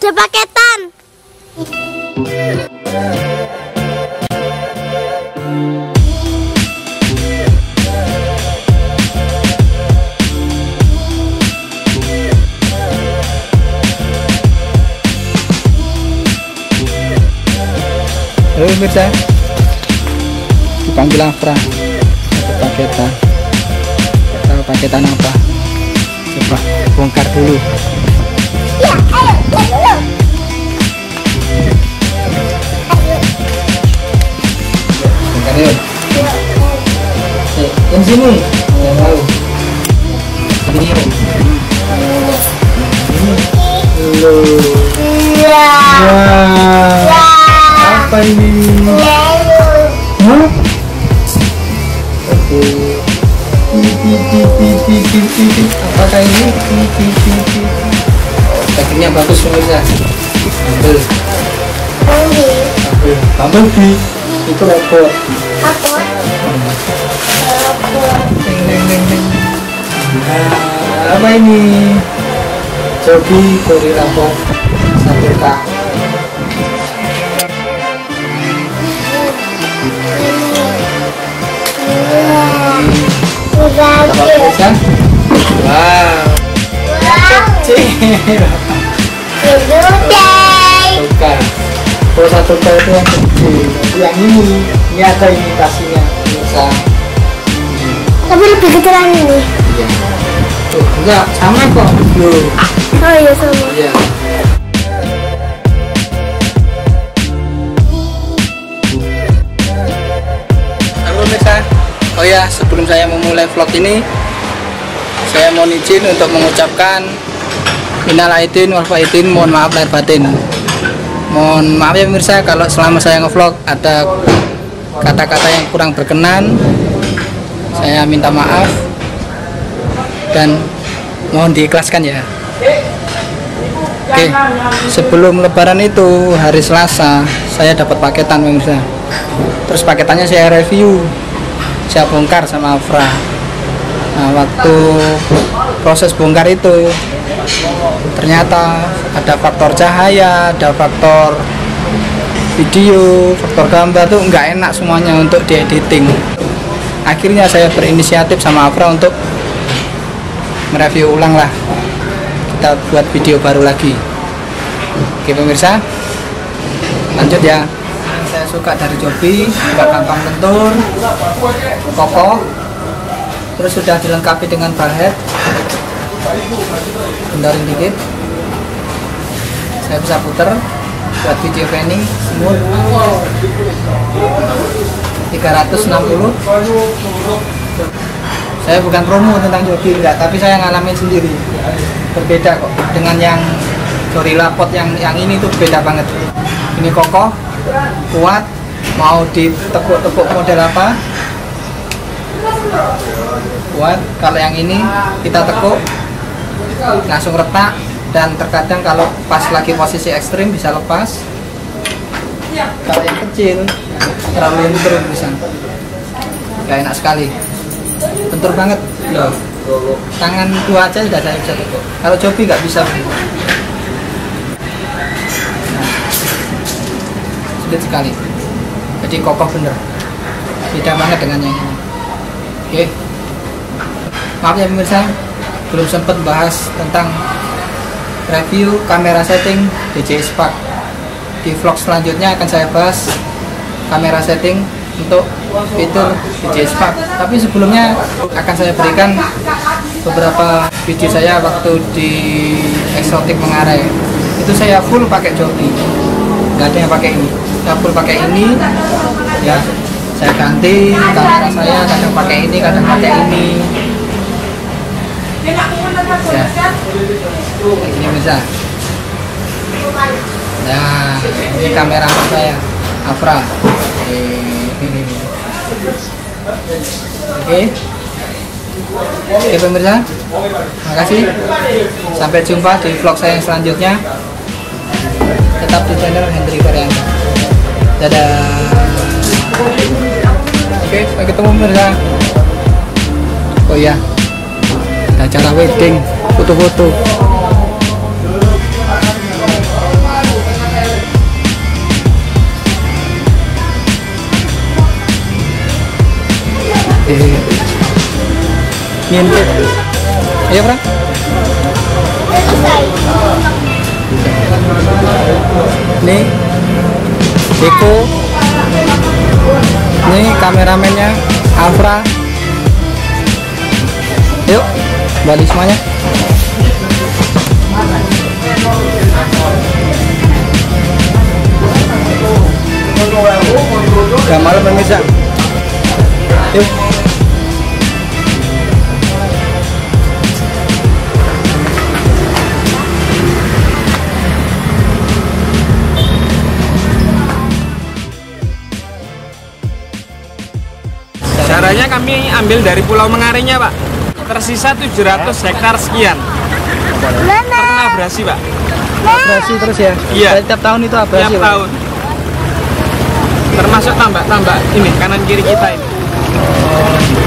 ada paketan. Halo pemirsa, dipanggil Afra, ada paketan. Tahu paketan apa? Coba bongkar dulu. Ya, ayo, dulu. Bongkar yuk. Yang sini, yang tahu. Ini yuk. Halo. Iya. Wah. Apa ini? Hah? Oke. Apakah ini? Packingnya bagus pemirsa. Bumblebee. Itu robot. Apa ini? Joby Gorilla Pop 1K. Wow, kecil. Kalau 1K itu yang kecil. Yang ini ada imitasinya, bisa. Tapi lebih kecil yang ini. Iya. Tuh, enggak sama kok. Loh. Oh iya sama. Iya. Halo pemirsa. Oh ya, sebelum saya memulai vlog ini, saya mohon izin untuk mengucapkan minal aidin wal faizin, mohon maaf lahir batin. Mohon maaf ya pemirsa kalau selama saya ngevlog ada kata-kata yang kurang berkenan. Saya minta maaf dan mohon diikhlaskan ya. Oke, sebelum lebaran itu hari Selasa saya dapat paketan pemirsa. Terus paketannya saya review, saya bongkar sama Afra. Nah, waktu proses bongkar itu ternyata ada faktor cahaya, ada faktor video, faktor gambar tuh nggak enak semuanya untuk diediting. Akhirnya saya berinisiatif sama Afra untuk mereview ulang lah, kita buat video baru lagi. Oke pemirsa, lanjut ya. Saya suka dari Joby, nggak gampang lentur, kokoh, terus sudah dilengkapi dengan barhead. Bendarin dikit, saya bisa puter buat video panning smooth 360. Saya bukan promo tentang Joby enggak, tapi saya ngalamin sendiri. Berbeda kok dengan yang Gorilla Pod yang ini tuh beda banget. Ini kokoh, kuat, mau ditekuk-tekuk model apa kuat. Kalau yang ini kita tekuk langsung retak, dan terkadang kalau pas lagi posisi ekstrim bisa lepas. Kalau yang kecil terlalu lentur bisa, gak enak sekali, lentur banget loh. Tangan dua aja sudah saya bisa tekuk. Kalau Joby nggak bisa. Sulit sekali, jadi kokoh bener, beda banget dengan yang ini. Oke, maaf ya pemirsa, belum sempat bahas tentang review kamera setting DJI Spark. Di vlog selanjutnya akan saya bahas kamera setting untuk fitur DJI Spark. Tapi sebelumnya akan saya berikan beberapa video saya waktu di Eksotik Mengarai. Itu saya full pakai Joby, nggak ada yang pakai ini. Saya full pakai ini ya. Saya ganti kamera saya, kadang pakai ini, kadang pakai ini ya. Ini bisa. Nah, ini kamera saya Afra. Oke pemirsa, makasih. Sampai jumpa di vlog saya yang selanjutnya. Tetap di channel Hendry Varianta. Dadah. Oke, sampai ketemu pemirsa. Oh iya, ada acara wedding, foto-foto. ngintip. Ayo Frank. Nih Eko. Nih kameramennya Afra. Yuk balik semuanya. Udah malam pemirsa. Yuk. Caranya kami ambil dari Pulau Mengaringnya, Pak. Tersisa 700 hektar sekian. Karena abrasi, Pak. Abrasi terus ya? Iya. Tiap tahun itu abrasi, Tiap Pak? tahun. Termasuk tambak-tambak ini kanan kiri kita ini.